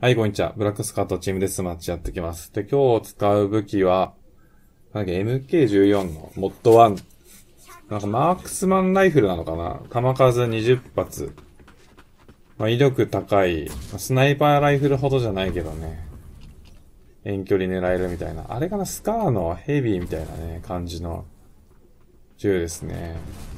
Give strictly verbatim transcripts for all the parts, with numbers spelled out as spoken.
はい、こんにちは。ブラックスカートチームデスマッチやってきます。で、今日使う武器は、なんか エムケーじゅうよん のモッドワン。なんかマークスマンライフルなのかな？弾数にじゅっ発。まあ、威力高い。スナイパーライフルほどじゃないけどね。遠距離狙えるみたいな。あれかな？スカーのヘビーみたいなね、感じの銃ですね。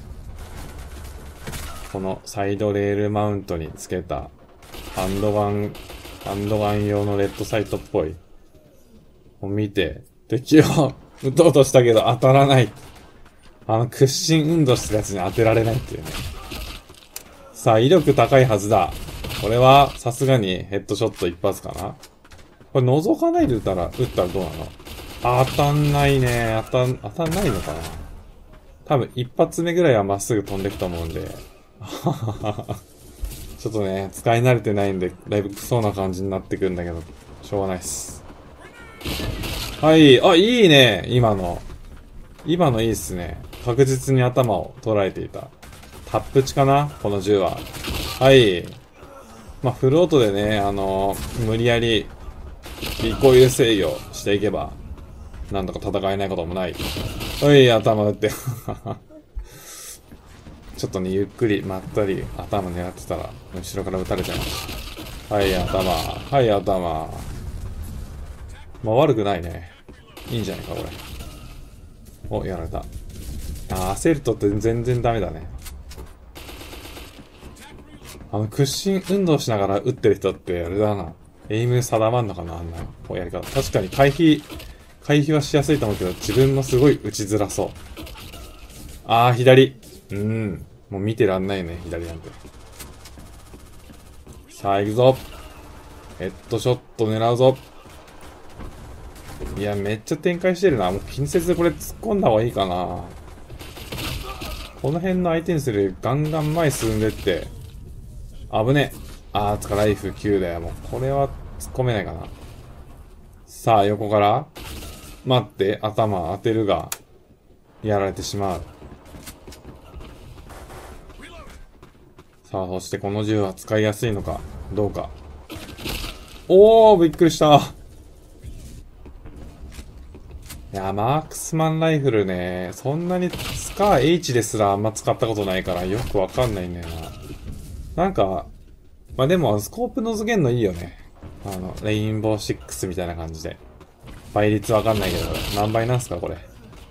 このサイドレールマウントにつけたハンドガン、ハンドガン用のレッドサイトっぽい。を見て、敵を撃とうとしたけど当たらない。あの屈伸運動したやつに当てられないっていうね。さあ、威力高いはずだ。これはさすがにヘッドショット一発かな。これ覗かないで撃ったら、撃ったらどうなの？あ、当たんないね。当たん、当たんないのかな。多分一発目ぐらいはまっすぐ飛んでくと思うんで。ちょっとね、使い慣れてないんで、だいぶクソな感じになってくるんだけど、しょうがないっす。はい。あ、いいね。今の。今のいいっすね。確実に頭を捉えていた。タップ値かなこの銃は。はい。まあ、フルオートでね、あのー、無理やり、リコイル制御していけば、なんとか戦えないこともない。はい、頭打って。ちょっとね、ゆっくり、まったり、頭狙ってたら、後ろから撃たれちゃいました。はい、頭。はい、頭。まあ、悪くないね。いいんじゃないか、これ。お、やられた。あ、焦るとって全然ダメだね。あの、屈伸運動しながら撃ってる人って、あれだな。エイム定まんのかなあんなやり方。確かに回避、回避はしやすいと思うけど、自分のすごい打ちづらそう。あー、左。うーん。もう見てらんないね、左なんて。さあ、行くぞ。ヘッドショット狙うぞ。いや、めっちゃ展開してるな。もう気にせずこれ突っ込んだ方がいいかな。この辺の相手にするガンガン前進んでって。危ねえ。あー、つかライフきゅうだよ。もうこれは突っ込めないかな。さあ、横から。待って、頭当てるが、やられてしまう。さあ、そしてこの銃は使いやすいのか、どうか。おー、びっくりした。いや、マークスマンライフルね、そんなにスカー H ですらあんま使ったことないからよくわかんないんだよな。なんか、まあ、でも、スコープの付けんのいいよね。あの、レインボーシックスみたいな感じで。倍率わかんないけど、何倍なんすか、これ。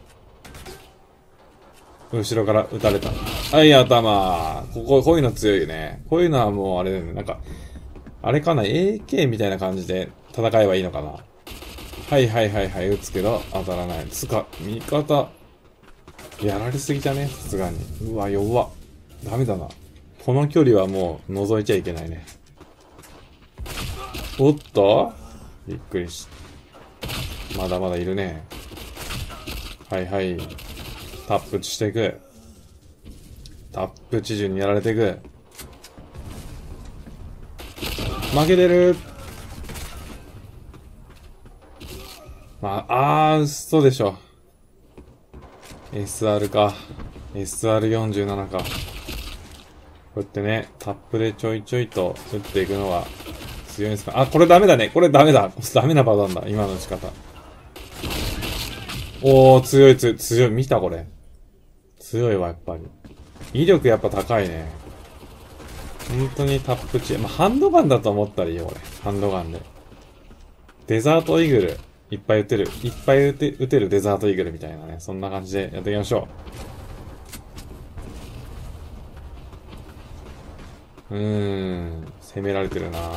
後ろから撃たれた。はい、頭。ここ、こういうの強いよね。こういうのはもう、あれだよね。なんか、あれかな ?エーケー みたいな感じで戦えばいいのかな。はいはいはいはい、撃つけど、当たらない。つか、味方。やられすぎじゃねさすがに。うわ、弱っ。ダメだな。この距離はもう、覗いちゃいけないね。おっとびっくりし。まだまだいるね。はいはい。タップしていく。タップ知事にやられていく。負けてる。まあ、あー、嘘でしょ。エスアール か。エスアールよんじゅうなな か。こうやってね、タップでちょいちょいと打っていくのが強いんですか。あ、これダメだね。これダメだ。ダメなパターンだ。今の打ち方。おー、強い強い、強い。見たこれ。強いわ、やっぱり。威力やっぱ高いね。本当にタップ値。まあ、ハンドガンだと思ったらいいよ、これ。ハンドガンで。デザートイーグル。いっぱい撃てる。いっぱい撃て、撃てるデザートイーグルみたいなね。そんな感じでやっていきましょう。うーん。攻められてるなぁ。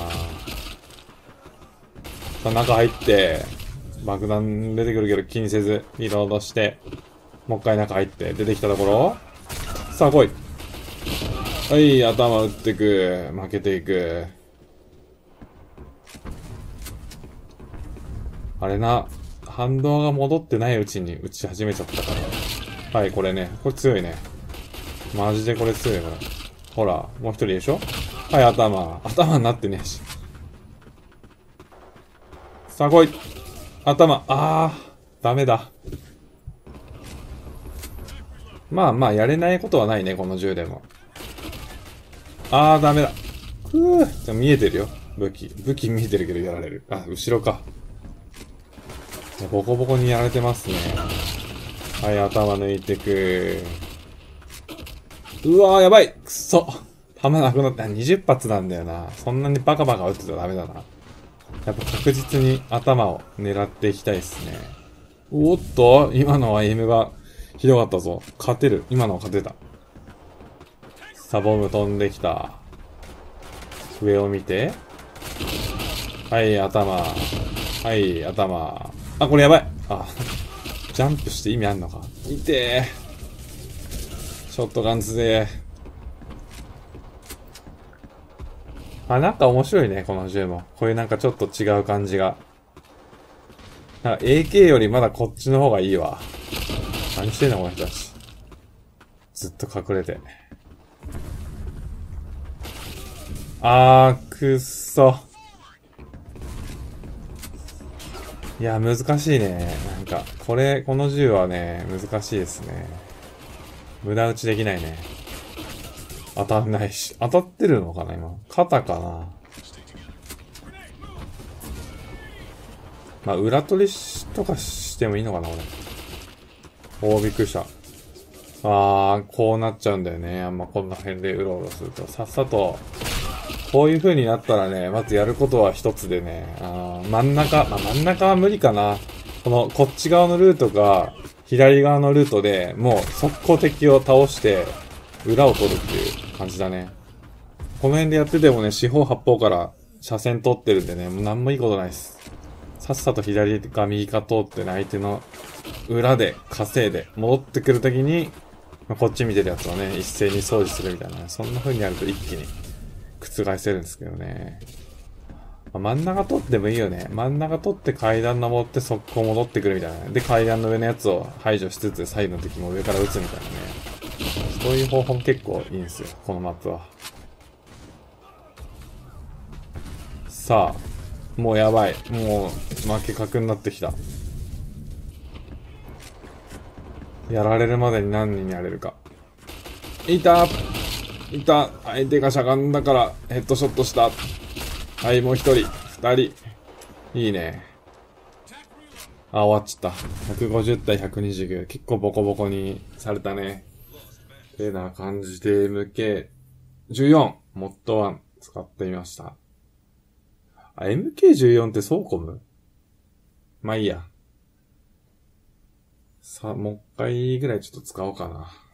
さあ、中入って、爆弾出てくるけど気にせず、リロードして、もう一回中入って、出てきたところ。さあ、来い。はい、頭打ってく。負けていく。あれな、反動が戻ってないうちに打ち始めちゃったから。はい、これね。これ強いね。マジでこれ強い、これ。ほら、もう一人でしょ？はい、頭。頭になってねえし。さあ、来い。頭。あー、ダメだ。まあまあ、やれないことはないね、この銃でも。あー、ダメだ。くー。見えてるよ。 武器。武器見えてるけどやられる。あ、後ろか。ボコボコにやられてますね。はい、頭抜いてく。うわー、やばいくそ弾なくなった。にじゅっ発なんだよな。そんなにバカバカ撃ってたらダメだな。やっぱ確実に頭を狙っていきたいですね。おっと今のはエイムがひどかったぞ。勝てる。今のは勝てた。サボム飛んできた。上を見て。はい、頭。はい、頭。あ、これやばい。あ、ジャンプして意味あんのか。いてー。ショットガンズで。あ、なんか面白いね、この銃も。こういうなんかちょっと違う感じが。なんか エーケー よりまだこっちの方がいいわ。何してんのこの人たち。ずっと隠れて。あー、くっそ。いや、難しいね。なんか、これ、この銃はね、難しいですね。無駄打ちできないね。当たんないし。当たってるのかな今。肩かな。まあ、裏取りとかしてもいいのかなこれ。おー、びっくりした。あー、こうなっちゃうんだよね。あんまこんな辺でうろうろすると。さっさと、こういう風になったらね、まずやることは一つでね、あー真ん中、まあ、真ん中は無理かな。この、こっち側のルートが、左側のルートで、もう速攻敵を倒して、裏を取るっていう感じだね。この辺でやっててもね、四方八方から車線取ってるんでね、もうなんもいいことないです。さっさと左か右か通ってね、相手の裏で稼いで、戻ってくるときに、まあ、こっち見てるやつをね、一斉に掃除するみたいな、ね、そんな風にやると一気に覆せるんですけどね。まあ、真ん中取ってもいいよね。真ん中取って階段登って速攻戻ってくるみたいな、ね。で、階段の上のやつを排除しつつ、サイドの敵も上から撃つみたいなね。そういう方法も結構いいんですよ、このマップは。さあ、もうやばい。もう、負け確になってきた。やられるまでに何人やれるか。いたいた相手がしゃがんだから、ヘッドショットした。はい、もう一人。二人。いいね。あ、終わっちゃった。ひゃくごじゅう対ひゃくにじゅうきゅう。結構ボコボコにされたね。てな感じで エムケーじゅうよん。モッドワン使ってみました。あ、エムケーじゅうよん ってソーコム？まあいいや。さあ、もう一回ぐらいちょっと使おうかな。